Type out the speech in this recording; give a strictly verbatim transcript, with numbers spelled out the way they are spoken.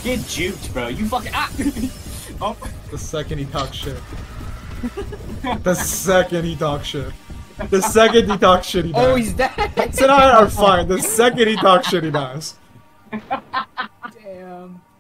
Get juked, bro. You fucking ah. Oh. The second he talks shit. The second he talks shit. The second he talks shit, he dies. Oh, he's dead. Sid and I are fine. The second he talks shit, he dies. Damn.